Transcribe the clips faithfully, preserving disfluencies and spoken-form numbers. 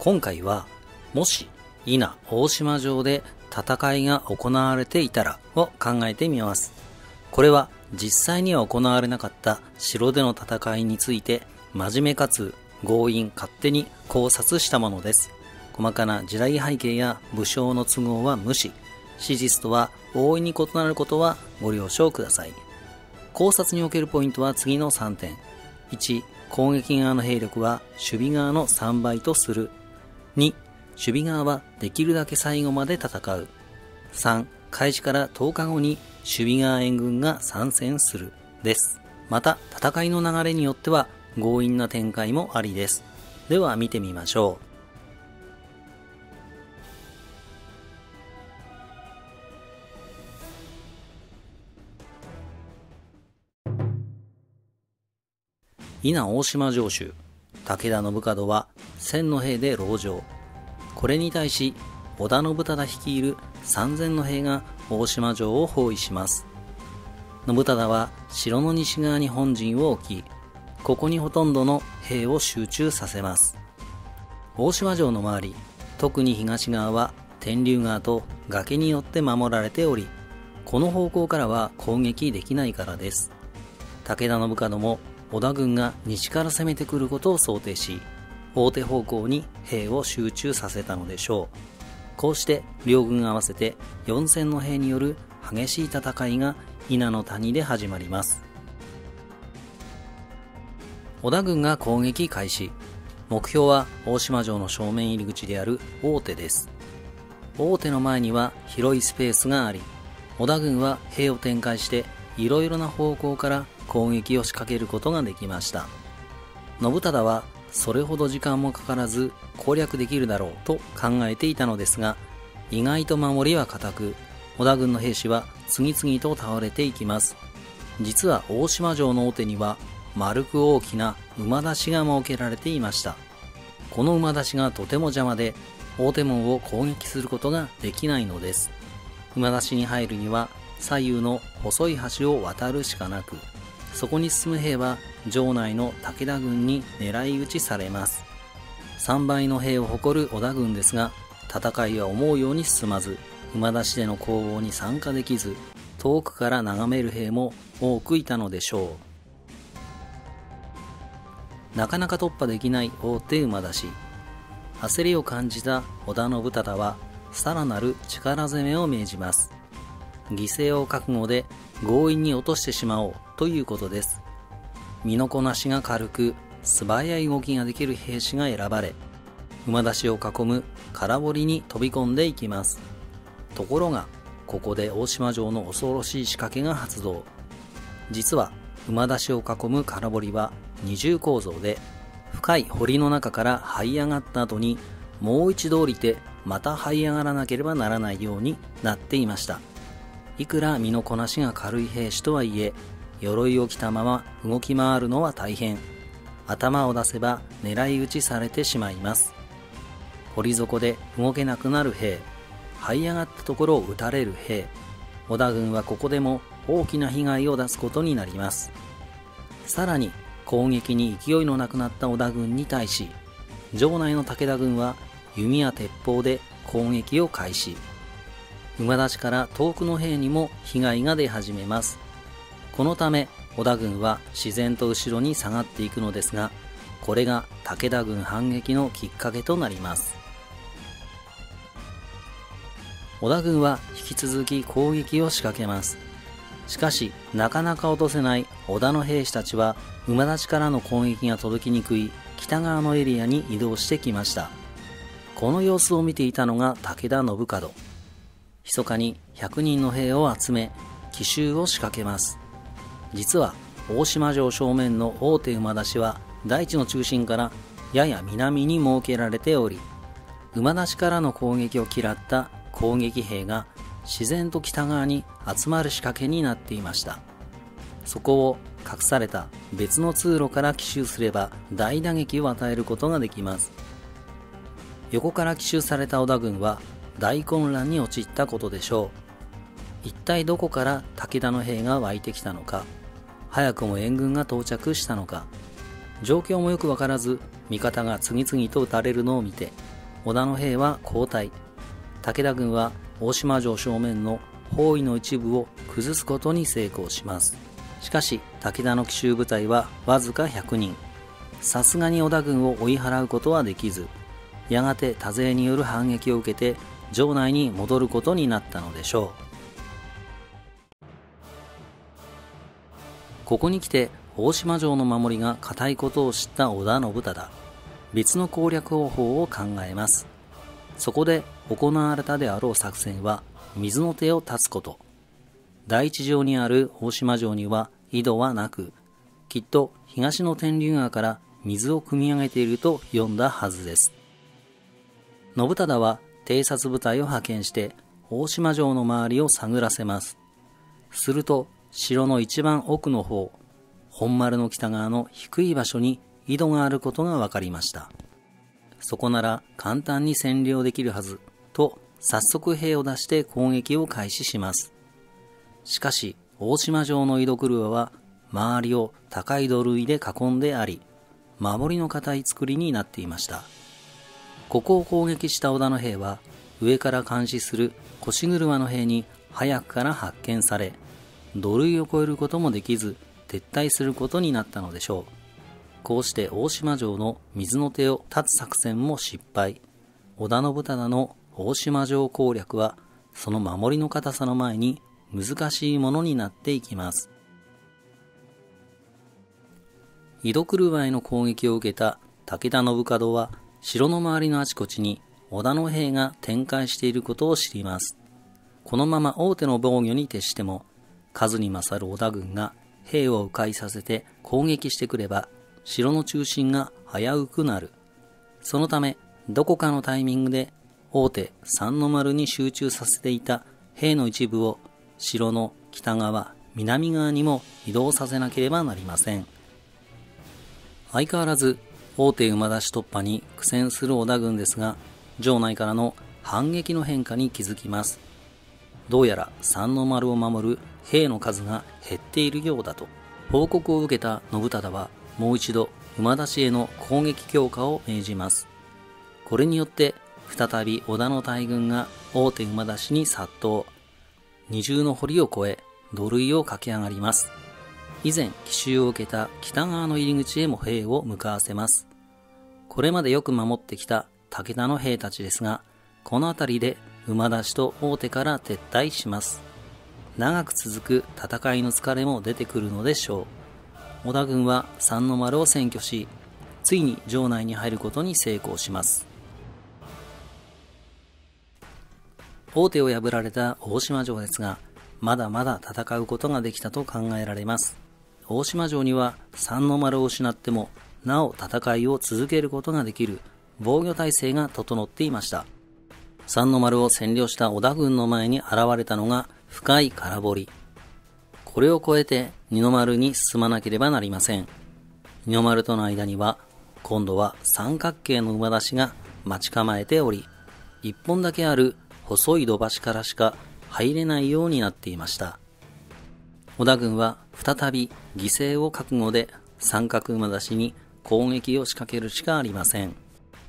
今回は、もし伊那大島城で戦いが行われていたらを考えてみます。これは実際には行われなかった城での戦いについて真面目かつ強引勝手に考察したものです。細かな時代背景や武将の都合は無視、史実とは大いに異なることはご了承ください。考察におけるポイントは次のさんてん。いち、攻撃側の兵力は守備側のさんばいとする。に、守備側はできるだけ最後まで戦う。さん、開始からとおかごに守備側援軍が参戦するです。また戦いの流れによっては強引な展開もありです。では見てみましょう。伊那大島城主武田信門はせんの兵で籠城。これに対し織田信忠率いるさんぜんの兵が大島城を包囲します。信忠は城の西側に本陣を置き、ここにほとんどの兵を集中させます。大島城の周り、特に東側は天竜川と崖によって守られており、この方向からは攻撃できないからです。武田信門も織田軍が西から攻めてくることを想定し、大手方向に兵を集中させたのでしょう。こうして両軍合わせてよんせんの兵による激しい戦いが伊那の谷で始まります。織田軍が攻撃開始。目標は大島城の正面入り口である大手です。大手の前には広いスペースがあり、織田軍は兵を展開していろいろな方向から攻撃を仕掛けることができました。信忠はそれほど時間もかからず攻略できるだろうと考えていたのですが、意外と守りは固く、織田軍の兵士は次々と倒れていきます。実は大島城の大手には丸く大きな馬出しが設けられていました。この馬出しがとても邪魔で、大手門を攻撃することができないのです。馬出しに入るには左右の細い橋を渡るしかなく、そこに進む兵は城内の武田軍に狙い撃ちされます。さんばいの兵を誇る織田軍ですが、戦いは思うように進まず、馬出しでの攻防に参加できず、遠くから眺める兵も多くいたのでしょう。なかなか突破できない大手馬出し。焦りを感じた織田信忠は、さらなる力攻めを命じます。犠牲を覚悟で強引に落としてしまおうということです。身のこなしが軽く素早い動きができる兵士が選ばれ、馬出しを囲む空堀に飛び込んでいきます。ところがここで大島城の恐ろしい仕掛けが発動。実は馬出しを囲む空堀は二重構造で、深い堀の中から這い上がった後にもう一度降りてまた這い上がらなければならないようになっていました。いくら身のこなしが軽い兵士とはいえ、鎧を着たまま動き回るのは大変。頭を出せば狙い撃ちされてしまいます。堀底で動けなくなる兵、這い上がったところを撃たれる兵、織田軍はここでも大きな被害を出すことになります。さらに攻撃に勢いのなくなった織田軍に対し、城内の武田軍は弓や鉄砲で攻撃を開始。馬出しから遠くの兵にも被害が出始めます。このため織田軍は自然と後ろに下がっていくのですが、これが武田軍反撃のきっかけとなります。織田軍は引き続き攻撃を仕掛けます。しかしなかなか落とせない織田の兵士たちは、馬出しからの攻撃が届きにくい北側のエリアに移動してきました。この様子を見ていたのが武田信門。密かにひゃくにんの兵を集め奇襲を仕掛けます。実は大島城正面の大手馬出しは大地の中心からやや南に設けられており、馬出しからの攻撃を嫌った攻撃兵が自然と北側に集まる仕掛けになっていました。そこを隠された別の通路から奇襲すれば大打撃を与えることができます。横から奇襲された織田軍は大混乱に陥ったことでしょう。一体どこから武田の兵が湧いてきたのか、早くも援軍が到着したのか、状況もよくわからず味方が次々と撃たれるのを見て、 織田の兵は後退。武田軍は大島城正面の包囲の一部を崩すことに成功します。しかし武田の奇襲部隊はわずかひゃくにん。さすがに織田軍を追い払うことはできず、やがて多勢による反撃を受けて城内に戻ることになったのでしょう。ここに来て大島城の守りが固いことを知った織田信忠、別の攻略方法を考えます。そこで行われたであろう作戦は水の手を断つこと。第一城にある大島城には井戸はなく、きっと東の天竜川から水を汲み上げていると読んだはずです。信忠は偵察部隊を派遣して大島城の周りを探らせます。すると城の一番奥の方、本丸の北側の低い場所に井戸があることが分かりました。そこなら簡単に占領できるはずと早速兵を出して攻撃を開始します。しかし大島城の井戸車は周りを高い土塁で囲んであり、守りの固い作りになっていました。ここを攻撃した織田の兵は上から監視する腰車の兵に早くから発見され、土塁を越えることもできず撤退することになったのでしょう。こうして大島城の水の手を断つ作戦も失敗。織田信忠の大島城攻略はその守りの固さの前に難しいものになっていきます。井戸車への攻撃を受けた武田信門は城の周りのあちこちに織田の兵が展開していることを知ります。このまま大手の防御に徹しても数に勝る織田軍が兵を迂回させて攻撃してくれば城の中心が危うくなる。そのためどこかのタイミングで大手三の丸に集中させていた兵の一部を城の北側、南側にも移動させなければなりません。相変わらず大手馬出し突破に苦戦する織田軍ですが、城内からの反撃の変化に気づきます。どうやら三の丸を守る兵の数が減っているようだと報告を受けた信忠はもう一度馬出しへの攻撃強化を命じます。これによって再び織田の大軍が大手馬出しに殺到。二重の堀を越え土塁を駆け上がります。以前奇襲を受けた北側の入り口へも兵を向かわせます。これまでよく守ってきた武田の兵たちですが、この辺りで馬出しと大手から撤退します。長く続く戦いの疲れも出てくるのでしょう。織田軍は三の丸を占拠し、ついに城内に入ることに成功します。大手を破られた大島城ですが、まだまだ戦うことができたと考えられます。大島城には三の丸を失ってもなお戦いを続けることができる防御体制が整っていました。三の丸を占領した織田軍の前に現れたのが深い空堀。これを越えて二の丸に進まなければなりません。二の丸との間には今度は三角形の馬出しが待ち構えており、一本だけある細い土橋からしか入れないようになっていました。織田軍は再び犠牲を覚悟で三角馬出しに攻撃を仕掛けるしかありません。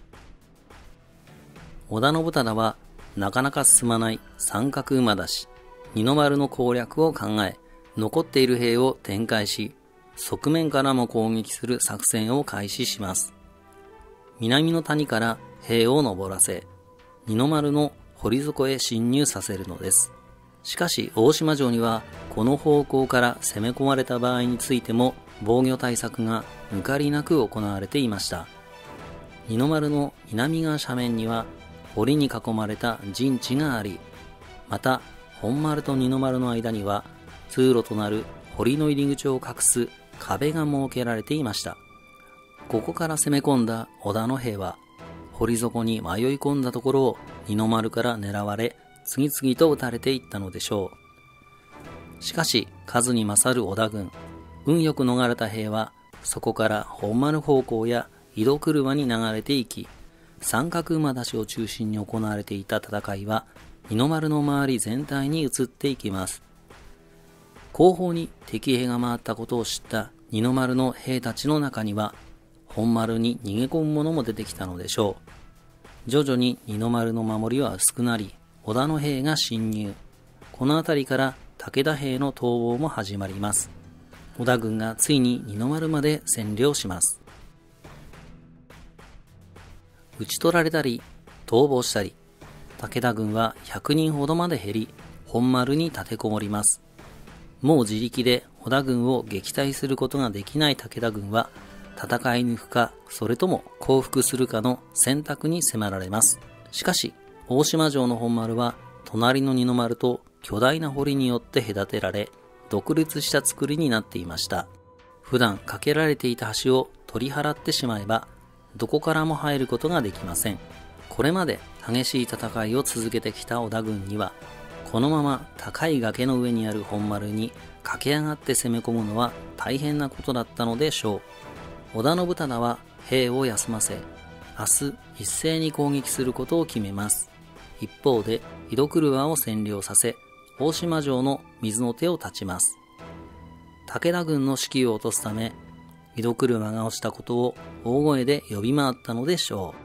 織田信忠はなかなか進まない三角馬出し、二の丸の攻略を考え、残っている兵を展開し、側面からも攻撃する作戦を開始します。南の谷から兵を登らせ、二の丸の堀底へ侵入させるのです。しかし大島城にはこの方向から攻め込まれた場合についても防御対策が抜かりなく行われていました。二の丸の南側斜面には堀に囲まれた陣地があり、また本丸と二の丸の間には通路となる堀の入り口を隠す壁が設けられていました。ここから攻め込んだ織田の兵は堀底に迷い込んだところを二の丸から狙われ、次々と撃たれていったのでしょう。しかし数に勝る織田軍、運よく逃れた兵はそこから本丸方向や井戸車に流れていき、三角馬出しを中心に行われていた戦いは二の丸の周り全体に移っていきます。後方に敵兵が回ったことを知った二の丸の兵たちの中には本丸に逃げ込む者も出てきたのでしょう。 徐々に二の丸の守りは薄くなり、織田の兵が侵入。この辺りから武田兵の逃亡も始まります。織田軍がついに二の丸まで占領します。討ち取られたり、逃亡したり、武田軍はひゃくにんほどまで減り、本丸に立てこもります。もう自力で織田軍を撃退することができない武田軍は、戦い抜くか、それとも降伏するかの選択に迫られます。しかし、大島城の本丸は、隣の二の丸と巨大な堀によって隔てられ、独立した作りになっていました。普段架けられていた橋を取り払ってしまえば、どこからも入ることができません。これまで激しい戦いを続けてきた織田軍には、このまま高い崖の上にある本丸に駆け上がって攻め込むのは大変なことだったのでしょう。織田信忠は兵を休ませ、明日一斉に攻撃することを決めます。一方で井戸車を占領させ、大島城の水の手を断ちます。武田軍の士気を落とすため、井戸車が落ちたことを大声で呼び回ったのでしょ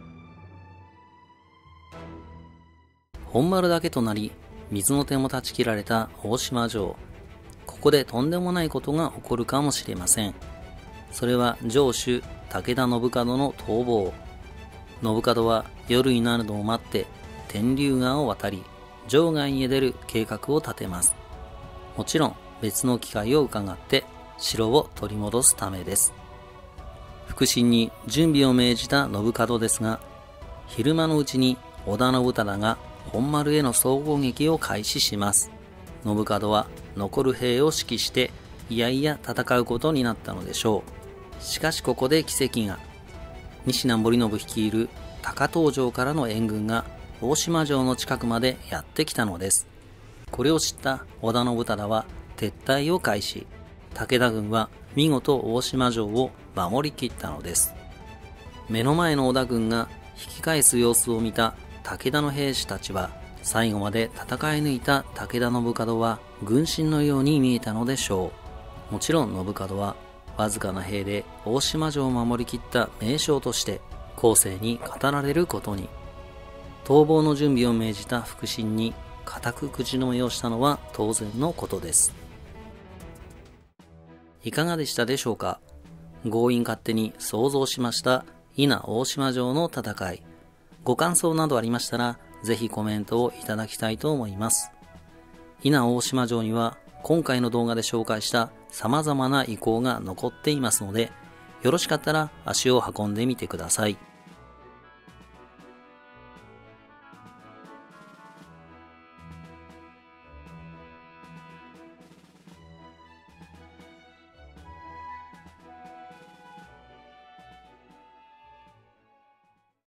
う。本丸だけとなり、水の手も断ち切られた大島城。ここでとんでもないことが起こるかもしれません。それは城主武田信門の逃亡。信門は夜になるのを待って天竜川を渡り、城外へ出る計画を立てます。もちろん別の機会を伺って城を取り戻すためです。腹心に準備を命じた信門ですが、昼間のうちに織田信忠が本丸への総攻撃を開始します。信門は残る兵を指揮していやいや戦うことになったのでしょう。しかしここで奇跡が。西名盛信率いる高遠城からの援軍が大島城の近くまでやってきたのです。これを知った織田信忠は撤退を開始。武田軍は見事大島城を守りきったのです。目の前の織田軍が引き返す様子を見た武田の兵士たちは、最後まで戦い抜いた武田信門は軍神のように見えたのでしょう。もちろん信門はわずかな兵で大島城を守りきった名将として後世に語られることに。逃亡の準備を命じた腹心に固く口止めをしたのは当然のことです。いかがでしたでしょうか。強引勝手に想像しました伊那大島城の戦い。ご感想などありましたら、ぜひコメントをいただきたいと思います。伊那大島城には今回の動画で紹介した様々な遺構が残っていますので、よろしかったら足を運んでみてください。